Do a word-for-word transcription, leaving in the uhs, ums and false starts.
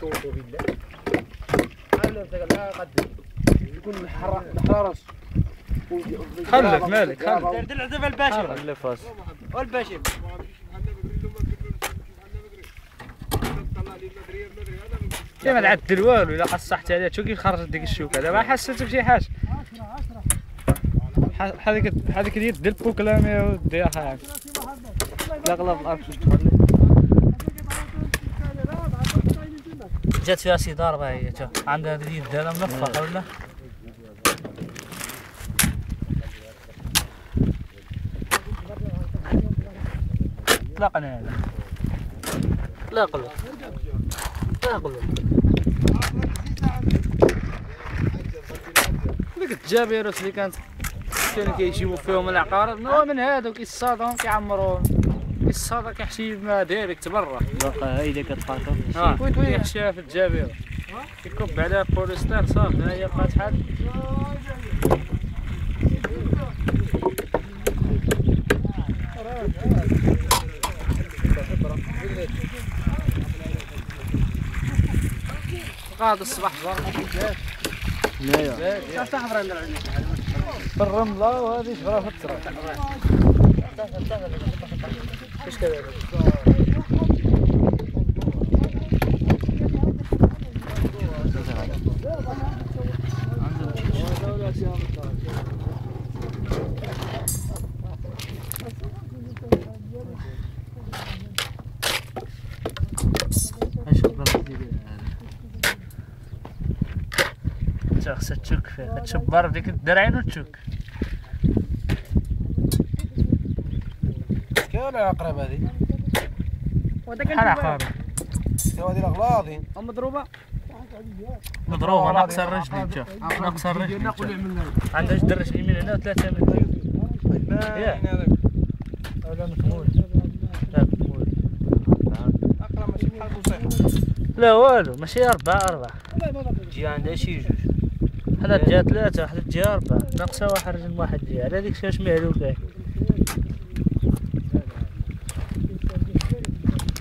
صوتوا بالله على لا قد يكون الحراره خلف مالك خلف دير العذاب الباشا اللي فاس والباشا ما تعدل والو الا قصحت عليها شوف كيف خرجت ديك الشوكه دابا حسيت بشي حاجه هذيك هذيك ديال ديال البوكلامي ودي اخا لا غلط الارض جات فيها شي ضربه هي تا عندها هذه اليد ديالها منفخه ولا اطلقنا هذا لا قلب لا قلب ديك الجابيروس اللي كانت كانوا كيجيبوا فيهم العقارب هو من هادو كيصادهم كيعمروهم كيصاد كيحشي ما دايركت برا واخا هي اللي كتفاطر اه كيحشيها في الجابيروس كيكب عليها بوليستر صافي ها هي بقات حال قاعد الصباح برا كيفاش هنايا شاف تحضر عندنا في الرمله وهذه شغله في التراب ايش كذا خاصها تشك فيها تشبر بديك الدرعين وتشك كاين العقرب هذه بحال عقارب هذه الاغلاظين مضروبه مضروبه ناقصه الرجل شوف ناقصه الرجل عندها جوج الرجل يمين هنا وثلاثه من هنا ياك هذا مكمول لا مكمول اقرا ماشي بحال بوصيحه لا والو ماشي أربعة أربعة تجي عندها شي جوج حنا تجيها ثلاثة وحدة تجيها أربعة ناقصة واحد رجل واحد جهة على هذيك شاش مهلوكة